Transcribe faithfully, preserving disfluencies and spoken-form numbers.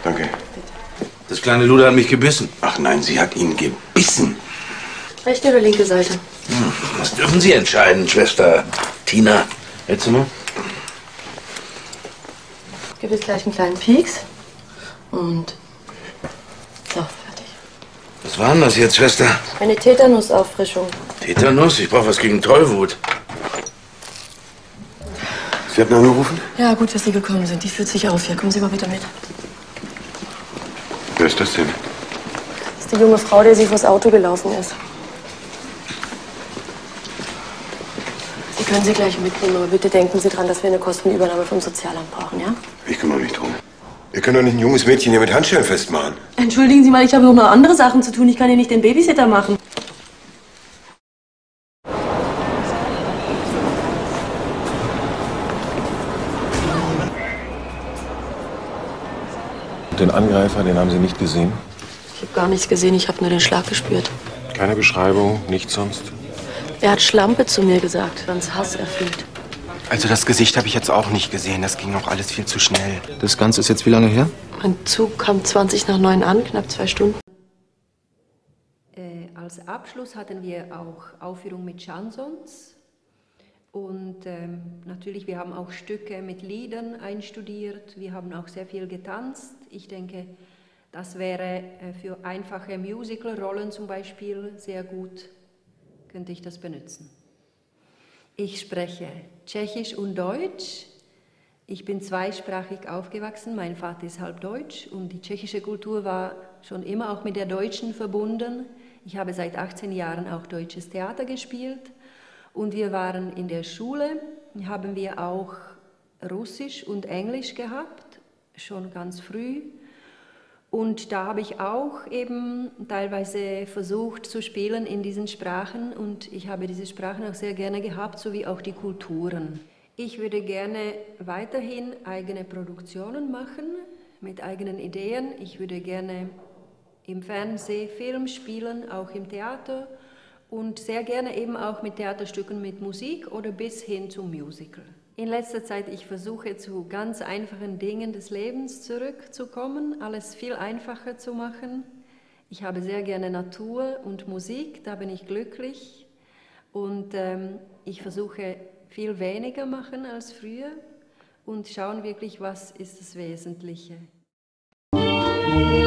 Danke. Das kleine Luder hat mich gebissen. Ach nein, sie hat ihn gebissen. Rechte oder linke Seite? Hm, das dürfen Sie entscheiden, Schwester Tina. Jetzt mal. Gib jetzt gleich einen kleinen Pieks. Und so, fertig. Was war denn das jetzt, Schwester? Eine Tetanusauffrischung. Tetanus? Ich brauche was gegen Tollwut. Sie hatten angerufen? Ja, gut, dass Sie gekommen sind. Die führt sich auf. Hier, kommen Sie mal bitte mit. Wer ist das denn? Das ist die junge Frau, der Sie vors Auto gelaufen ist. Sie können sie gleich mitnehmen, aber bitte denken Sie dran, dass wir eine Kostenübernahme vom Sozialamt brauchen, ja? Ich kümmere mich drum. Wir können doch nicht ein junges Mädchen hier mit Handschellen festmachen. Entschuldigen Sie mal, ich habe noch andere Sachen zu tun. Ich kann hier nicht den Babysitter machen. Den Angreifer, den haben Sie nicht gesehen? Ich habe gar nichts gesehen, ich habe nur den Schlag gespürt. Keine Beschreibung, nichts sonst? Er hat Schlampe zu mir gesagt, ganz hasserfüllt. Also das Gesicht habe ich jetzt auch nicht gesehen. Das ging auch alles viel zu schnell. Das Ganze ist jetzt wie lange her? Mein Zug kam zwanzig nach neun an, knapp zwei Stunden. Äh, als Abschluss hatten wir auch Aufführung mit Chansons. Und ähm, natürlich, wir haben auch Stücke mit Liedern einstudiert. Wir haben auch sehr viel getanzt. Ich denke, das wäre äh, für einfache Musical-Rollen zum Beispiel sehr gut, könnte ich das benutzen. Ich spreche Tschechisch und Deutsch. Ich bin zweisprachig aufgewachsen. Mein Vater ist halb deutsch und die tschechische Kultur war schon immer auch mit der deutschen verbunden. Ich habe seit achtzehn Jahren auch deutsches Theater gespielt. Und wir waren in der Schule, haben wir auch Russisch und Englisch gehabt, schon ganz früh. Und da habe ich auch eben teilweise versucht zu spielen in diesen Sprachen. Und ich habe diese Sprachen auch sehr gerne gehabt, sowie auch die Kulturen. Ich würde gerne weiterhin eigene Produktionen machen, mit eigenen Ideen. Ich würde gerne im Fernsehen, Film spielen, auch im Theater. Und sehr gerne eben auch mit Theaterstücken mit Musik oder bis hin zum Musical. In letzter Zeit, ich versuche zu ganz einfachen Dingen des Lebens zurückzukommen, alles viel einfacher zu machen. Ich habe sehr gerne Natur und Musik, da bin ich glücklich. Und ähm, ich versuche viel weniger machen als früher und schauen wirklich, was ist das Wesentliche.